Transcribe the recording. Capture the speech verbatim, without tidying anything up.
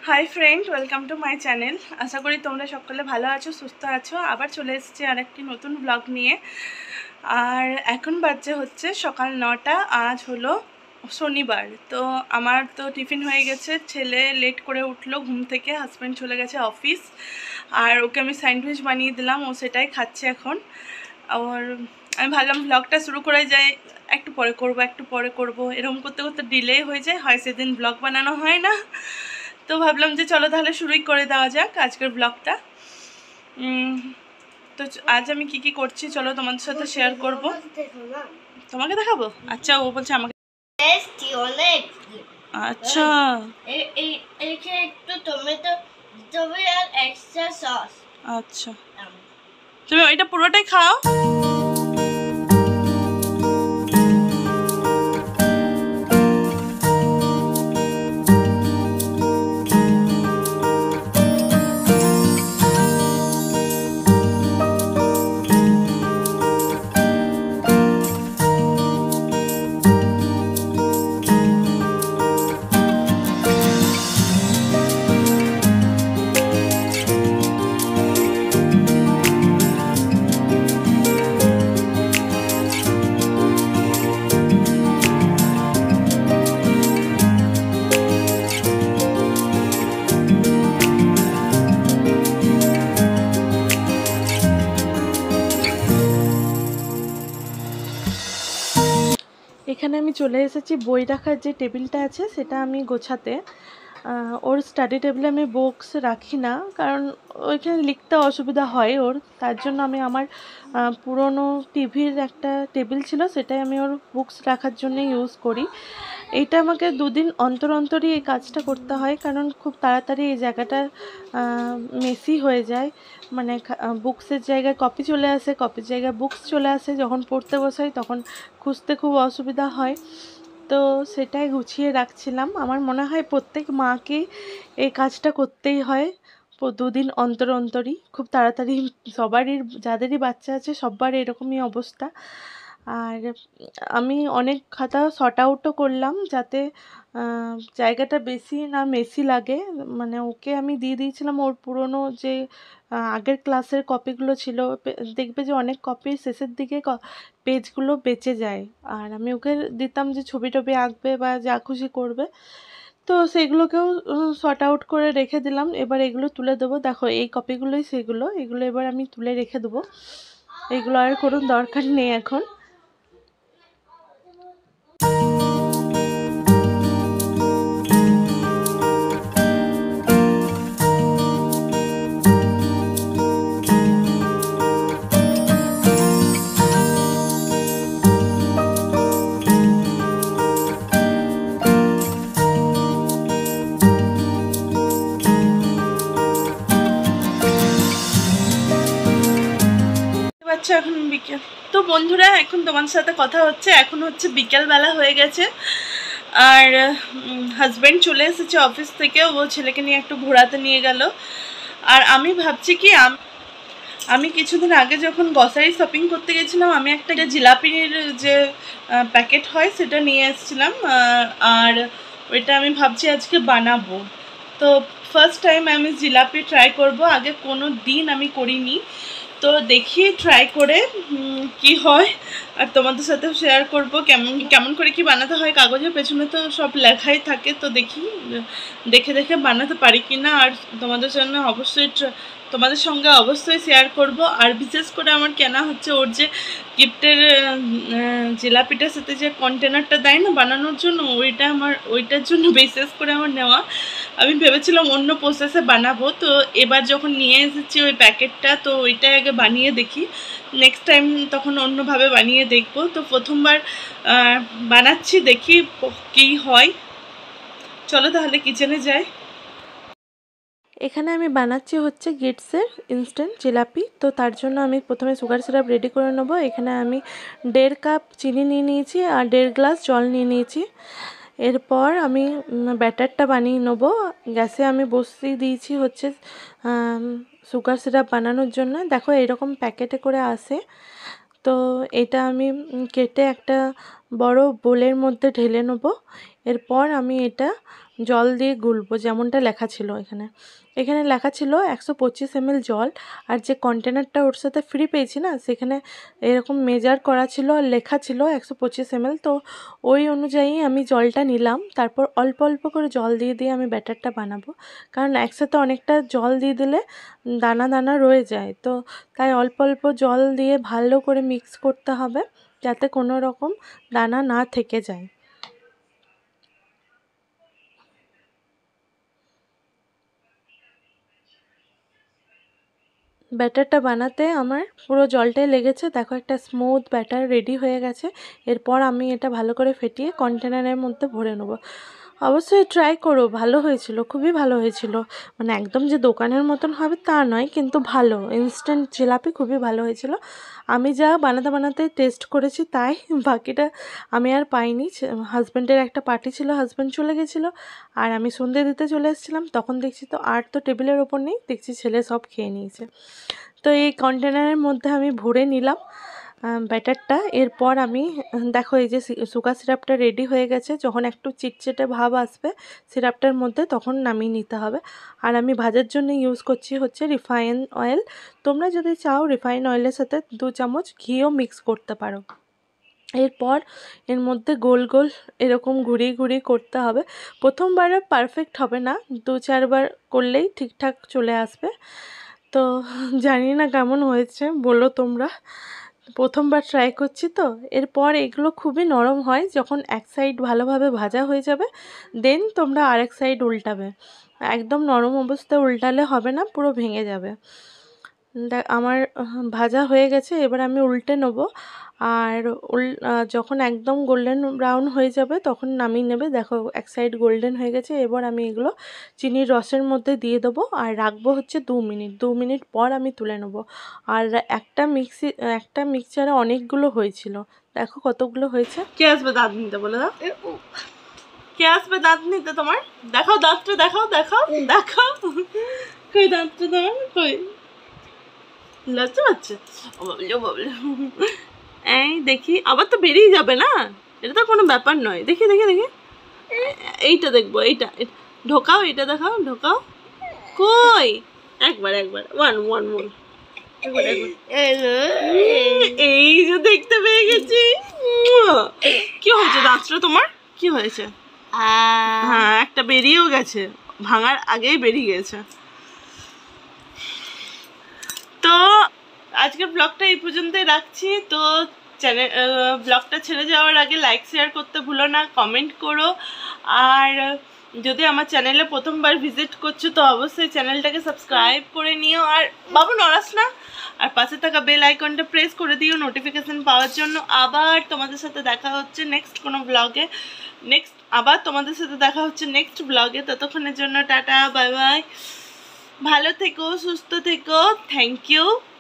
High friend, welcome to my channel. আশা করি তোমরা সকলে ভালো আছো, সুস্থ আছো। আবার চলে এসেছি আর একটি নতুন ব্লগ নিয়ে। আর এখন বাজছে হচ্ছে সকাল নটা। আজ হলো শনিবার। তো আমার তো টিফিন হয়ে গেছে, ছেলে লেট করে উঠলো ঘুম থেকে, হাজব্যান্ড চলে গেছে অফিস। আর ওকে আমি স্যান্ডউইচ বানিয়ে দিলাম, ও সেটাই খাচ্ছে এখন। আর আমি ভাবলাম ব্লগটা শুরু করে যাই, একটু পরে করব একটু পরে করব এরকম করতে করতে ডিলে হয়ে যায়, হয় সেদিন ব্লগ বানানো হয় না। তো ভাবলাম যে চলো তাহলে শুরুই করে দেওয়া যাক আজকের ব্লগটা। তো আজ আমি কি কি করছি চলো তোমাদের সাথে শেয়ার করব। তোমাকে দেখাবো? আচ্ছা, ও বলছে আমাকে। আচ্ছা, একটু টমেটো দিতে আর এক্সট্রা সস। আচ্ছা, তুমি ওইটা পুরোটাই খাও। এখানে আমি চলে এসেছি বই রাখার যে টেবিলটা আছে সেটা আমি গোছাতে। ওর স্টাডি টেবিলে আমি বুকস রাখি না, কারণ ওইখানে লিখতে অসুবিধা হয় ওর। তার জন্য আমি আমার পুরনো টিভির একটা টেবিল ছিল, সেটাই আমি ওর বুকস রাখার জন্য ইউজ করি। এইটা আমাকে দুদিন অন্তর অন্তরই এই কাজটা করতে হয়, কারণ খুব তাড়াতাড়ি এই জায়গাটা মেসি হয়ে যায়। মানে বুকসের জায়গায় কপি চলে আসে, কপির জায়গায় বুকস চলে আসে, যখন পড়তে বসাই তখন খুঁজতে খুব অসুবিধা হয়। তো সেটাই গুছিয়ে রাখছিলাম। আমার মনে হয় প্রত্যেক মাকে এই কাজটা করতেই হয় দুদিন অন্তর অন্তরই। খুব তাড়াতাড়ি সবারই, যাদেরই বাচ্চা আছে সবার এরকমই অবস্থা। আর আমি অনেক খাতা শর্ট আউটও করলাম যাতে জায়গাটা বেশি না মেসি লাগে। মানে ওকে আমি দিয়ে দিয়েছিলাম ওর পুরনো যে আগের ক্লাসের কপিগুলো ছিল। দেখবে যে অনেক কপির শেষের দিকে পেজগুলো বেঁচে যায়, আর আমি ওকে দিতাম যে ছবি টবি আঁকবে বা যা খুশি করবে। তো সেগুলোকেও শর্ট আউট করে রেখে দিলাম। এবার এগুলো তুলে দেবো। দেখো এই কপিগুলোই সেগুলো, এগুলো এবার আমি তুলে রেখে দেবো। এগুলো আর কোনো দরকার নেই এখন। এখন বিকেল। তো বন্ধুরা, এখন তোমার সাথে কথা হচ্ছে, এখন হচ্ছে বিকেলবেলা হয়ে গেছে। আর হাজব্যান্ড চলে এসেছে অফিস থেকে, ও ছেলেকে নিয়ে একটু ঘোরাতে নিয়ে গেল। আর আমি ভাবছি কি, আমি কিছুদিন আগে যখন গ্রসারি শপিং করতে গেছিলাম, আমি একটা জিলাপির যে প্যাকেট হয় সেটা নিয়ে এসেছিলাম। আর ওইটা আমি ভাবছি আজকে বানাবো। তো ফার্স্ট টাইম আমি জিলাপি ট্রাই করব, আগে কোনো দিন আমি করিনি। তো দেখি ট্রাই করে কি হয়, আর তোমাদের সাথেও শেয়ার করব কেমন কেমন করে কি বানাতে হয়। কাগজের পেছনে তো সব লেখাই থাকে, তো দেখি দেখে দেখে বানাতে পারি কি না। আর তোমাদের জন্য অবশ্যই তোমাদের সঙ্গে অবশ্যই শেয়ার করব। আর বিশেষ করে আমার কেনা হচ্ছে ওর যে গিফটের জিলাপিটার সাথে যে কন্টেনারটা দেয় না বানানোর জন্য, ওইটা আমার ওইটার জন্য বিশেষ করে আমার নেওয়া। আমি ভেবেছিলাম অন্য প্রসেসে বানাবো, তো এবার যখন নিয়ে এসেছি ওই প্যাকেটটা, তো ওইটাই আগে বানিয়ে দেখি। নেক্সট টাইম তখন অন্যভাবে বানিয়ে দেখব। তো প্রথমবার বানাচ্ছি, দেখি কী হয়। চলো তাহলে কিচেনে যাই। এখানে আমি বানাচ্ছি হচ্ছে গিটসের ইনস্ট্যান্ট জিলাপি। তো তার জন্য আমি প্রথমে সুগার সিরাপ রেডি করে নেবো। এখানে আমি দেড় কাপ চিনি নিয়ে নিয়েছি আর দেড় গ্লাস জল নিয়ে নিয়েছি। এরপর আমি ব্যাটারটা বানিয়ে নেব। গ্যাসে আমি বসিয়ে দিয়েছি হচ্ছে সুগার সিরাপ বানানোর জন্য। দেখো এরকম প্যাকেটে করে আসে। তো এটা আমি কেটে একটা বড় বোলের মধ্যে ঢেলে নেব। এরপর আমি এটা জল দিয়ে গুলবো, যেমনটা লেখা ছিল এখানে। এখানে লেখা ছিল একশো পঁচিশ এমএল জল, আর যে কন্টেনারটা ওর সাথে ফ্রি পেয়েছি না, সেখানে এরকম মেজার করা ছিল আর লেখা ছিল একশো পঁচিশ এমএল। তো ওই অনুযায়ী আমি জলটা নিলাম, তারপর অল্প অল্প করে জল দিয়ে দিয়ে আমি ব্যাটারটা বানাবো, কারণ একসাথে অনেকটা জল দিয়ে দিলে দানা দানা রয়ে যায়। তো তাই অল্প অল্প জল দিয়ে ভালো করে মিক্স করতে হবে, যাতে কোনো রকম দানা না থেকে যায়। ব্যাটারটা বানাতে আমার পুরো জলটাই লেগেছে। দেখো একটা স্মুথ ব্যাটার রেডি হয়ে গেছে। এরপর আমি এটা ভালো করে ফেটিয়ে কন্টেনারের মধ্যে ভরে নেব। অবশ্যই ট্রাই করো, ভালো হয়েছিল, খুবই ভালো হয়েছিল। মানে একদম যে দোকানের মতন হবে তা নয়, কিন্তু ভালো ইনস্ট্যান্ট জিলাপি খুবই ভালো হয়েছিল। আমি যা বানাতে বানাতে টেস্ট করেছি তাই, বাকিটা আমি আর পাইনি। হাজব্যান্ডের একটা পার্টি ছিল, হাজব্যান্ড চলে গেছিলো, আর আমি সন্ধে দিতে চলে এসেছিলাম। তখন দেখছি তো আর তো টেবিলের ওপর নেই, দেখছি ছেলে সব খেয়ে নিয়েছে। তো এই কন্টেনারের মধ্যে আমি ভরে নিলাম ব্যাটারটা। এরপর আমি দেখো এই যে সুগার সিরাপটা রেডি হয়ে গেছে। যখন একটু চিটচিটে ভাব আসবে সিরাপটার মধ্যে, তখন নামিয়ে নিতে হবে। আর আমি ভাজার জন্য ইউজ করছি হচ্ছে রিফাইন অয়েল। তোমরা যদি চাও রিফাইন অয়েলের সাথে দু চামচ ঘিও মিক্স করতে পারো। এরপর এর মধ্যে গোল গোল এরকম ঘুরিয়ে ঘুরিয়ে করতে হবে। প্রথমবারে পারফেক্ট হবে না, দু চারবার করলেই ঠিকঠাক চলে আসবে। তো জানি না কেমন হয়েছে, বলো তোমরা। প্রথমবার ট্রাই করছি তো। এরপর এগুলো খুবই নরম হয়, যখন এক সাইড ভালোভাবে ভাজা হয়ে যাবে দেন তোমরা আরেক সাইড উল্টাবে। একদম নরম অবস্থায় উল্টালে হবে না, পুরো ভেঙে যাবে। আমার ভাজা হয়ে গেছে, এবার আমি উল্টে নেব। আর উল যখন একদম গোল্ডেন ব্রাউন হয়ে যাবে তখন নামিয়ে নেবে। দেখো এক সাইড গোল্ডেন হয়ে গেছে। এবার আমি এগুলো চিনির রসের মধ্যে দিয়ে দেবো আর রাখবো হচ্ছে দু মিনিট। দু মিনিট পর আমি তুলে নেব। আর একটা মিক্সি একটা মিক্সচারে অনেকগুলো হয়েছিল, দেখো কতগুলো হয়েছে। কে আসবে দাঁত নিতে বলে দাও, কে আসবে দাঁত নিতে তোমার? দেখাও দাঁতটা, দেখাও দেখাও দেখাও, কই দাঁতটা তোমার, কই লজ্জা পাচ্ছে? ও বাবলু বাবলু, এই দেখি, আবার তো বেরিয়ে যাবে না, এটা তো কোনো ব্যাপার নয়। দেখি দেখি দেখি, এইটা দেখবো, এইটা ঢোকাও, এটা দেখাও, ঢোকাও, কই, একবার একবার, ওয়ান ওয়ান ওয়ান, এই যে দেখতে পেয়ে গেছি। কি হয়েছে দাঁতটা তোমার, কি হয়েছে? হ্যাঁ একটা বেরিয়েও গেছে, ভাঙার আগেই বেরিয়ে গেছে। তো আজকের ব্লগটা এই পর্যন্তই রাখছি। তো চ্যানেল ব্লগটা ছেড়ে যাওয়ার আগে লাইক শেয়ার করতে ভুলো না, কমেন্ট করো। আর যদি আমার চ্যানেলে প্রথমবার ভিজিট করছো তো অবশ্যই চ্যানেলটাকে সাবস্ক্রাইব করে নিও। আর বাবু নড়াস না, আর পাশে থাকা বেল আইকনটা প্রেস করে দিও নোটিফিকেশান পাওয়ার জন্য। আবার তোমাদের সাথে দেখা হচ্ছে নেক্সট কোনো ব্লগে, নেক্সট আবার তোমাদের সাথে দেখা হচ্ছে নেক্সট ব্লগে। ততক্ষণের জন্য টাটা, বাই বাই, ভালো থেকো, সুস্থ থেকো, থ্যাংক ইউ।